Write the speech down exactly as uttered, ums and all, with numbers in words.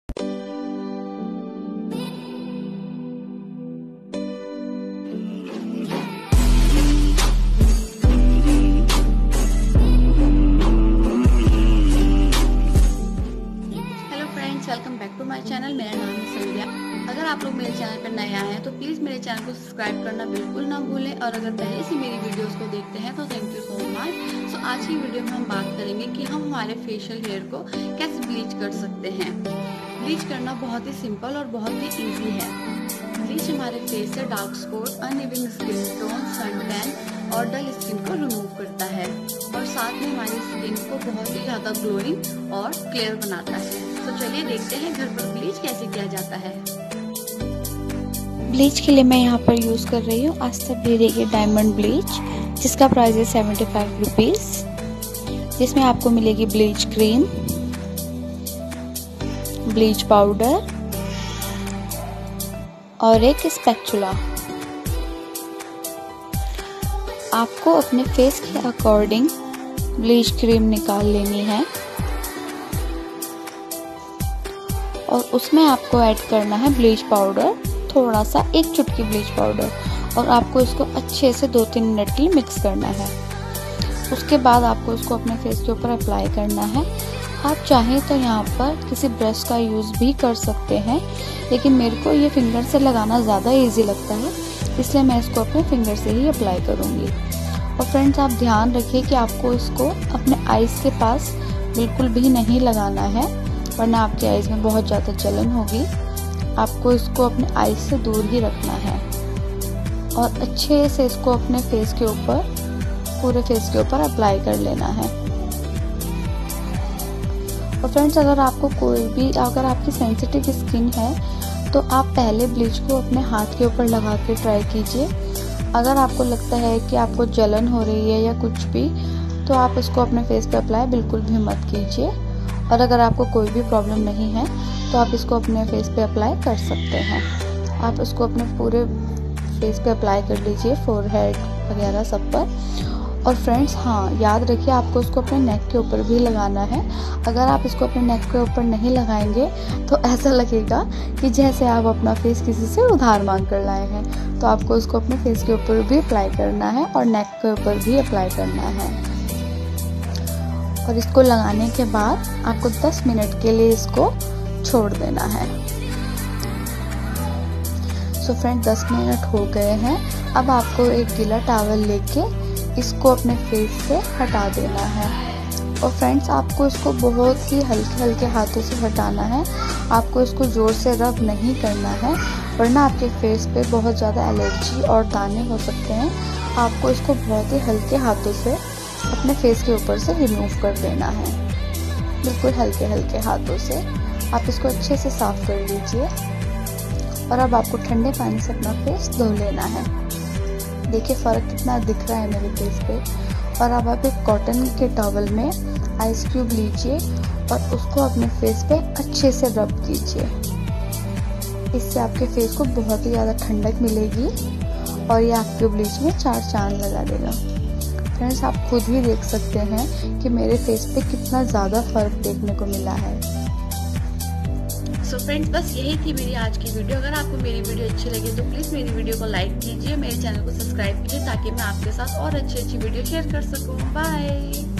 Welcome back to my channel. मेरा नाम है संध्या। अगर आप लोग मेरे चैनल पर नए आए हैं तो प्लीज़ मेरे चैनल को सब्सक्राइब करना बिल्कुल ना भूलें, और अगर पहले से मेरी वीडियोस को देखते हैं तो thank you so much. So आज की वीडियो में हम बात करेंगे कि हम हमारे फेशियल हेयर को कैसे ब्लीच कर सकते हैं। ब्लीच करना बहुत ही सिंपल और बहुत ही ईजी है। ब्लीच हमारे फेस से dark spot, uneven skin tone, sun tan और डल स्किन को रिमूव करता है, और साथ में हमारी स्किन को बहुत ही ज़्यादा ग्लोइंग और क्लियर बनाता है। तो चलिए देखते हैं घर पर ब्लीच कैसे किया जाता है। ब्लीच के लिए मैं यहाँ पर यूज़ कर रही हूँ आस्था ब्यूटी की डायमंड ब्लीच, जिसका प्राइस है सेवेंटी फाइव रुपीज़। जिसमें आपको मिलेगी ब्लीच क्रीम, ब्लीच पाउडर और एक स्पैचुला। आपको अपने फेस के अकॉर्डिंग ब्लीच क्रीम निकाल लेनी है और उसमें आपको ऐड करना है ब्लीच पाउडर, थोड़ा सा, एक चुटकी ब्लीच पाउडर, और आपको इसको अच्छे से दो तीन मिनट के लिए मिक्स करना है। उसके बाद आपको इसको अपने फेस के ऊपर अप्लाई करना है। आप चाहें तो यहाँ पर किसी ब्रश का यूज़ भी कर सकते हैं, लेकिन मेरे को ये फिंगर से लगाना ज़्यादा इजी लगता है, इसलिए मैं इसको अपने फिंगर से ही अप्लाई करूँगी। और फ्रेंड्स, आप ध्यान रखिए कि आपको इसको अपने आईज़ के पास बिल्कुल भी नहीं लगाना है, वरना आपके आईज़ में बहुत ज़्यादा जलन होगी। आपको इसको अपने आईज़ से दूर ही रखना है और अच्छे से इसको अपने फेस के ऊपर, पूरे फेस के ऊपर अप्लाई कर लेना है। और फ्रेंड्स, अगर आपको कोई भी, अगर आपकी सेंसिटिव स्किन है तो आप पहले ब्लीच को अपने हाथ के ऊपर लगा के ट्राई कीजिए। अगर आपको लगता है कि आपको जलन हो रही है या कुछ भी, तो आप इसको अपने फेस पे अप्लाई बिल्कुल भी मत कीजिए। और अगर आपको कोई भी प्रॉब्लम नहीं है तो आप इसको अपने फेस पे अप्लाई कर सकते हैं। आप इसको अपने पूरे फेस पे अप्लाई कर लीजिए, फोरहेड वगैरह सब पर। और फ्रेंड्स, हाँ, याद रखिए आपको इसको अपने नेक के ऊपर भी लगाना है। अगर आप इसको अपने नेक के ऊपर नहीं लगाएंगे तो ऐसा लगेगा कि जैसे आप अपना फेस किसी से उधार मांग कर लाए हैं। तो आपको इसको अपने फेस के ऊपर भी अप्लाई करना है और नेक के ऊपर भी अप्लाई करना है। और इसको लगाने के बाद आपको दस मिनट के लिए इसको छोड़ देना है। सो फ्रेंड, दस मिनट हो गए हैं। अब आपको एक गीला टॉवल लेके इसको अपने फेस से हटा देना है। और फ्रेंड्स, आपको इसको बहुत ही हल्के हल्के हाथों से हटाना है। आपको इसको जोर से रब नहीं करना है, वरना आपके फेस पे बहुत ज़्यादा एलर्जी और दाने हो सकते हैं। आपको इसको बहुत ही हल्के हाथों से अपने फेस के ऊपर से रिमूव कर देना है, बिल्कुल हल्के हल्के हाथों से। आप इसको अच्छे से साफ कर लीजिए। और अब आपको ठंडे पानी से अपना फेस धो लेना है। देखिए फ़र्क कितना दिख रहा है मेरे फेस पे। और अब आप एक कॉटन के टॉवल में आइस क्यूब लीजिए और उसको अपने फेस पे अच्छे से रब कीजिए। इससे आपके फेस को बहुत ही ज़्यादा ठंडक मिलेगी और ये आपके ब्लीच में चार चांद लगा देगा। फ्रेंड्स, आप खुद ही देख सकते हैं कि मेरे फेस पे कितना ज़्यादा फ़र्क देखने को मिला है। सो so फ्रेंड्स, बस यही थी मेरी आज की वीडियो। अगर आपको मेरी वीडियो अच्छी लगे तो प्लीज़ मेरी वीडियो को लाइक कीजिए, मेरे चैनल को सब्सक्राइब कीजिए, ताकि मैं आपके साथ और अच्छी अच्छी वीडियो शेयर कर सकूँ। बाय।